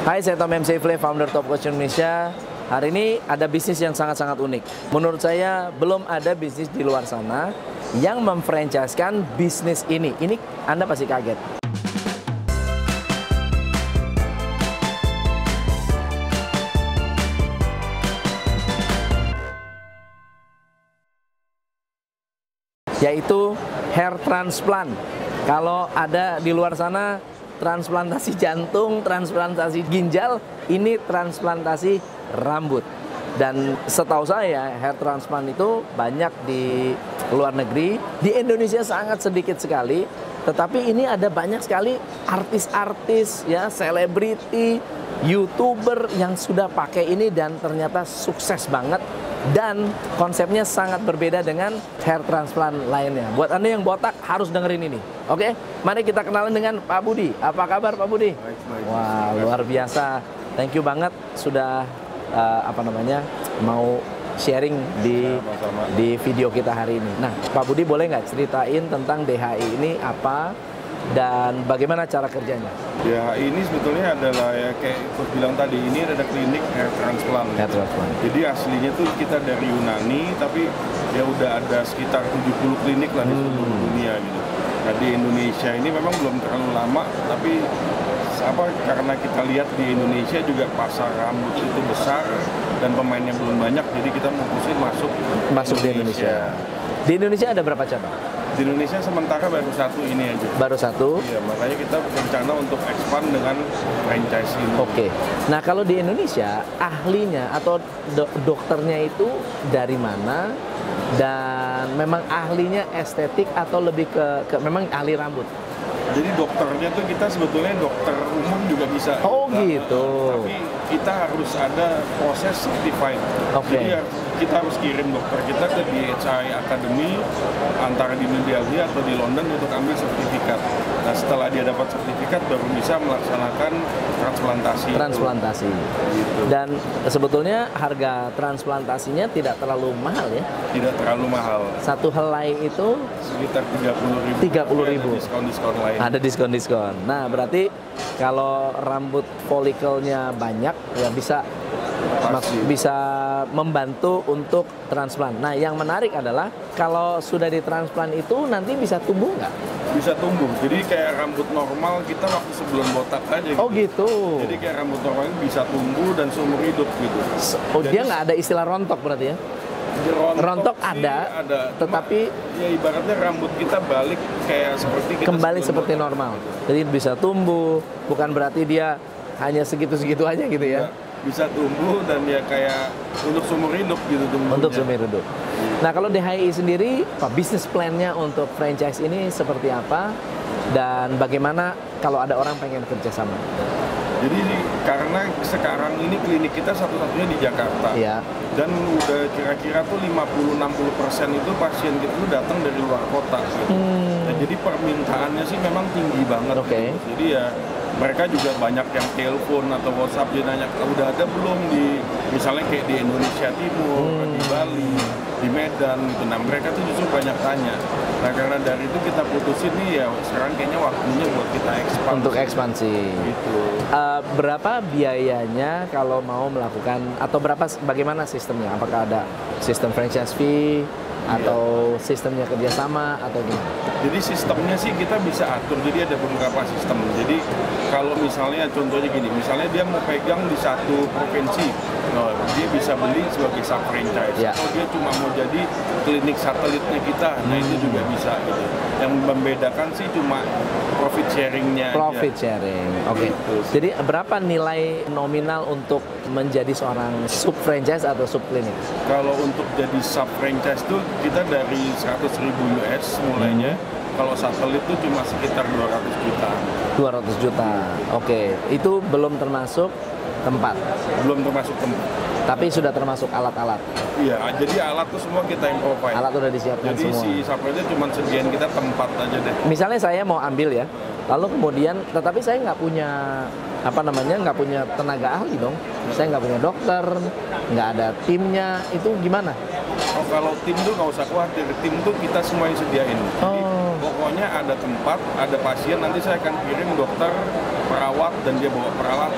Hai, saya Tom M. Seyfle, founder Top Coach Indonesia. Hari ini ada bisnis yang sangat-sangat unik. Menurut saya belum ada bisnis di luar sana yang memfranchise-kan bisnis ini. Ini Anda pasti kaget. Yaitu hair transplant. Kalau ada di luar sana transplantasi jantung, transplantasi ginjal, ini transplantasi rambut. Dan setahu saya hair transplant itu banyak di luar negeri, di Indonesia sangat sedikit sekali. Tetapi ini ada banyak sekali artis-artis, ya, selebriti, YouTuber yang sudah pakai ini dan ternyata sukses banget. Dan konsepnya sangat berbeda dengan hair transplant lainnya. Buat Anda yang botak harus dengerin ini. Oke, mari kita kenalan dengan Pak Budi. Apa kabar Pak Budi? Baik. Wah, luar biasa. Thank you banget sudah mau sharing di video kita hari ini. Nah, Pak Budi boleh nggak ceritain tentang DHI ini apa dan bagaimana cara kerjanya? DHI ini sebetulnya adalah ya kayak Coach bilang tadi, ini ada klinik hair transplant. Hair transplant. Jadi aslinya tuh kita dari Yunani, tapi ya udah ada sekitar 70 klinik lah di seluruh dunia gitu. Nah di Indonesia ini memang belum terlalu lama, tapi karena kita lihat di Indonesia juga pasar rambut itu besar dan pemainnya belum banyak, jadi kita mutusin masuk di Indonesia. Di Indonesia ada berapa cabang? Di Indonesia sementara baru satu ini aja. Baru satu? Iya, makanya kita berencana untuk expand dengan franchise ini. Oke. Nah, kalau di Indonesia, ahlinya atau dokternya itu dari mana? Dan memang ahlinya estetik atau lebih ke memang ahli rambut? Jadi dokternya tuh kita sebetulnya dokter umum juga bisa. Oh gitu. Tapi kita harus ada proses certified. Oke. Jadi kita harus kirim dokter kita ke DHI Academy antara di New Delhi atau di London untuk ambil sertifikat. Nah setelah dia dapat sertifikat baru bisa melaksanakan transplantasi. Transplantasi. Gitu. Dan sebetulnya harga transplantasinya tidak terlalu mahal ya? Tidak terlalu mahal. Satu helai itu sekitar 30.000. 30.000. Diskon-diskon lain. Ada diskon-diskon. Nah berarti kalau rambut folikelnya banyak ya bisa membantu untuk transplant. Nah yang menarik adalah kalau sudah ditransplant itu nanti bisa tumbuh nggak? Bisa tumbuh. Jadi kayak rambut normal kita waktu sebelum botak aja. Gitu. Oh gitu. Jadi kayak rambut normal bisa tumbuh dan seumur hidup gitu. Oh jadi, dia nggak ada istilah rontok berarti ya? Rontok ada, tetapi ya ibaratnya rambut kita balik kayak seperti kita kembali seperti normal. Jadi bisa tumbuh, bukan berarti dia hanya segitu-segitu aja gitu ya? Bisa tumbuh dan ya kayak untuk seumur hidup gitu tumbuhnya. Untuk seumur hidup. Nah kalau DHI sendiri, bisnis plan-nya untuk franchise ini seperti apa? Dan bagaimana kalau ada orang pengen kerjasama? Jadi karena sekarang ini klinik kita satu-satunya di Jakarta. Iya. Dan udah kira-kira tuh 50-60% itu pasien kita tuh datang dari luar kota gitu. Nah, jadi permintaannya sih memang tinggi banget. Oke. Gitu. Jadi ya mereka juga banyak yang telepon atau WhatsApp, dia nanya udah ada belum di misalnya kayak di Indonesia Timur, di Bali, di Medan gitu. Nah mereka tuh justru banyak tanya. Nah karena dari itu kita putusin nih ya sekarang kayaknya waktunya buat kita ekspansi. Untuk ekspansi. Gitu. Berapa biayanya kalau mau melakukan atau bagaimana sistemnya? Apakah ada sistem franchise fee atau sistemnya kerjasama atau gimana? Jadi sistemnya sih kita bisa atur, jadi ada beberapa sistem. Jadi kalau misalnya contohnya gini, misalnya dia mau pegang di satu provinsi, dia bisa beli sebagai sub franchise. Atau dia cuma mau jadi klinik satelitnya kita, nah itu juga bisa gitu. Yang membedakan sih cuma profit sharingnya. Profit sharing, oke. Gitu. Jadi berapa nilai nominal untuk menjadi seorang sub franchise atau sub klinik? Kalau untuk jadi sub franchise tuh kita dari 100.000 US mulainya. Kalau satelit itu cuma sekitar 200 juta. 200 juta, oke. Itu belum termasuk tempat? Belum termasuk tempat. Tapi sudah termasuk alat-alat? Iya, jadi alat tuh semua kita yang provide. Alat udah disiapkan jadi semua? Jadi si subrannya cuma sediain kita tempat aja deh. Misalnya saya mau ambil ya, lalu kemudian, tetapi saya nggak punya nggak punya tenaga ahli dong. Saya nggak punya dokter, nggak ada timnya, itu gimana? Oh, kalau tim tuh nggak usah khawatir, tim tuh kita semua yang sediain. Jadi pokoknya ada tempat, ada pasien, nanti saya akan kirim dokter, perawat, dan dia bawa peralatan,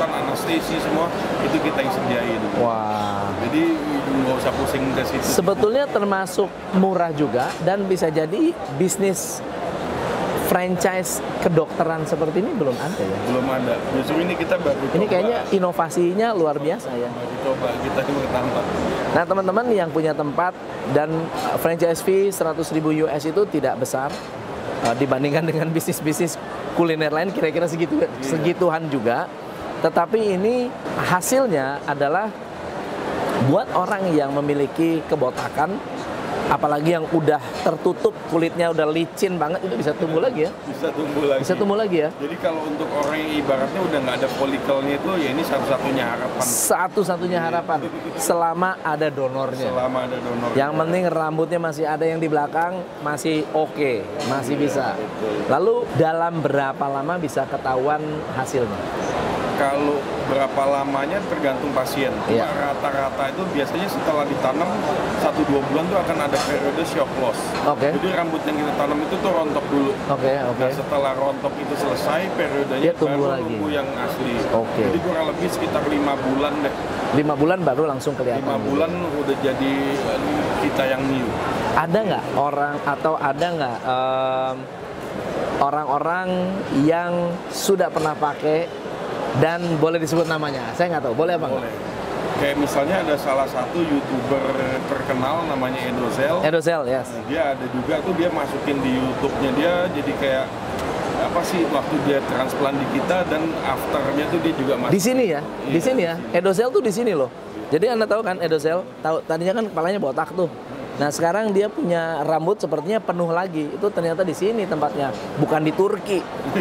anestesi semua itu kita yang sediain. Wah. Jadi nggak usah pusing ke situ. Sebetulnya termasuk murah juga dan bisa jadi bisnis franchise kedokteran seperti ini belum ada ya? Belum ada. Justru ini kita baru coba. Ini kayaknya inovasinya luar biasa ya. Baru coba kita yang pertama. Nah teman-teman yang punya tempat dan franchise fee 100.000 US itu tidak besar dibandingkan dengan bisnis-bisnis kuliner lain kira-kira segituan juga. Tetapi ini hasilnya adalah buat orang yang memiliki kebotakan, apalagi yang udah tertutup kulitnya udah licin banget, itu bisa tumbuh lagi ya? Bisa tumbuh lagi. Bisa tumbuh lagi ya? Jadi kalau untuk orang yang ibaratnya udah nggak ada folikelnya itu, ya ini satu-satunya harapan. Satu-satunya harapan selama ada donornya. Selama ada donor. Yang penting rambutnya masih ada yang di belakang, masih oke, masih bisa. Lalu dalam berapa lama bisa ketahuan hasilnya? Kalau berapa lamanya tergantung pasien. Iya. Rata-rata itu biasanya setelah ditanam 1-2 bulan tuh akan ada periode shock loss. Oke. Jadi rambut yang kita tanam itu tuh rontok dulu. Oke. Nah setelah rontok itu selesai, periodenya Dia tumbuh baru lagi. tumbuh yang asli. Oke. Jadi kurang lebih sekitar 5 bulan deh. 5 bulan baru langsung kelihatan. 5 bulan udah jadi kita yang new. Ada nggak orang atau ada nggak orang-orang yang sudah pernah pakai dan boleh disebut namanya? Saya nggak tahu, boleh apa nggak? Boleh. Kayak misalnya ada salah satu YouTuber terkenal namanya Edozel. Edozel, yes. Nah, dia ada juga tuh dia masukin di YouTube-nya dia jadi kayak apa sih waktu dia transplant di kita dan afternya tuh dia juga masuk. Di sini ya, di Iya, sini ya. Edozel tuh di sini loh. Jadi Anda tahu kan Edozel? Tahu tadinya kan kepalanya botak tuh. Nah sekarang dia punya rambut sepertinya penuh lagi. Itu ternyata di sini tempatnya, bukan di Turki.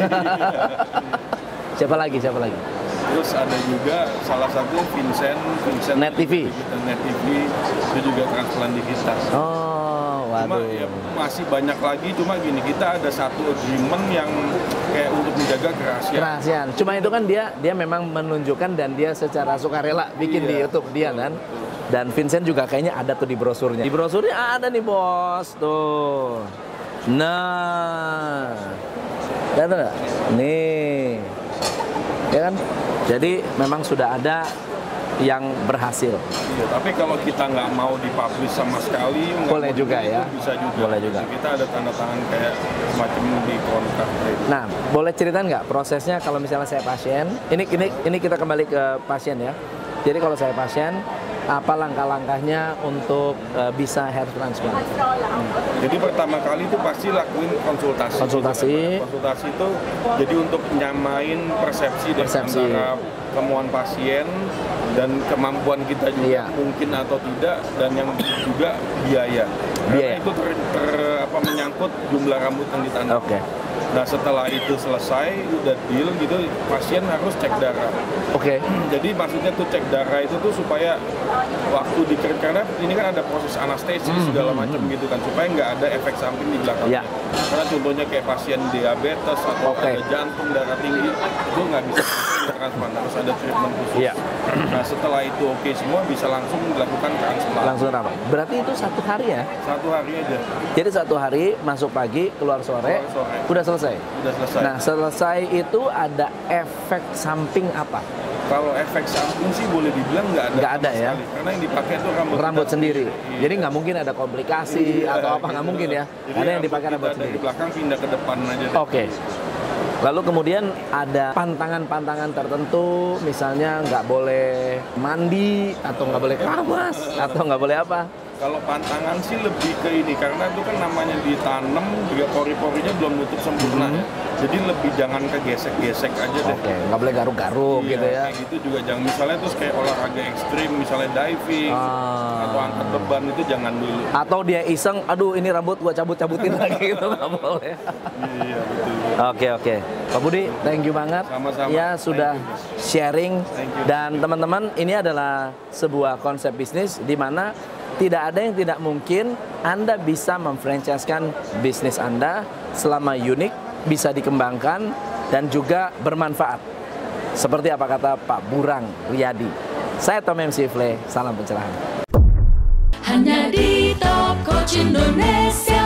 Siapa lagi? Terus ada juga salah satu Vincent Net TV. Net TV itu juga transplant di kita. Oh, Cuma waduh. ya masih banyak lagi, cuma gini kita ada satu agreement yang kayak untuk menjaga kerahasiaan. Kerahasiaan. Cuma itu kan dia memang menunjukkan dan dia secara sukarela bikin di YouTube dia kan. Dan Vincent juga kayaknya ada tuh di brosurnya. Di brosurnya ada nih bos tuh. Nah, lihat nggak? Nih, ya kan? Jadi memang sudah ada yang berhasil. Iya, tapi kalau kita nggak mau dipublish sama sekali, nggak Boleh mau juga itu ya. Bisa juga. Boleh juga. Kita ada tanda tangan kayak semacam di kontrak. Nah, boleh ceritain nggak prosesnya kalau misalnya saya pasien? Ini kita kembali ke pasien ya. Jadi kalau saya pasien, apa langkah-langkahnya untuk bisa hair transplant? Jadi pertama kali itu pasti lakuin konsultasi. Konsultasi itu jadi untuk nyamain persepsi antara kemauan pasien dan kemampuan kita juga mungkin atau tidak, dan yang juga biaya. Karena itu menyangkut jumlah rambut yang ditanam. Oke. Nah setelah itu selesai, udah deal gitu, pasien harus cek darah. Oke. Jadi maksudnya tuh cek darah itu tuh supaya waktu karena ini kan ada proses anestesi segala macam gitu kan, supaya nggak ada efek samping di belakangnya. Karena contohnya kayak pasien diabetes atau ada jantung darah tinggi, itu nggak bisa transplant, harus ada treatment khusus. Nah setelah itu oke semua, bisa langsung dilakukan transplant. Langsung transplant. Berarti itu 1 hari ya? 1 hari aja. Jadi 1 hari masuk pagi, keluar sore. Udah selesai. Udah selesai. Nah, selesai itu ada efek samping apa? Kalau efek samping sih boleh dibilang nggak ada ya. Sekali. Karena yang dipakai itu rambut sendiri. Iya. Jadi nggak mungkin ada komplikasi atau apa, nggak mungkin ya. Jadi karena yang dipakai rambut sendiri. Di belakang pindah ke depan aja. Oke. Lalu kemudian ada pantangan-pantangan tertentu, misalnya nggak boleh mandi atau nggak boleh keramas atau nggak boleh apa? Kalau pantangan sih lebih ke ini, karena itu kan namanya ditanam juga pori-porinya belum nutup sempurna. Jadi lebih jangan kegesek-gesek aja deh. Oke, nggak boleh garuk-garuk gitu ya. Kayak gitu juga jangan, misalnya terus kayak olahraga ekstrim, misalnya diving atau angkat beban, itu jangan dulu. Atau dia iseng, aduh ini rambut gua cabut-cabutin lagi gitu, nggak boleh. Iya betul. Oke. Pak Budi, thank you banget. Sama-sama. Ya sudah sharing. Dan teman-teman, ini adalah sebuah konsep bisnis di mana tidak ada yang tidak mungkin. Anda bisa memfranchise-kan bisnis Anda selama unik, bisa dikembangkan dan juga bermanfaat. Seperti apa kata Pak Burang Riyadi. Saya Tom MC Fle, salam pencerahan. Hanya di Top Coach Indonesia.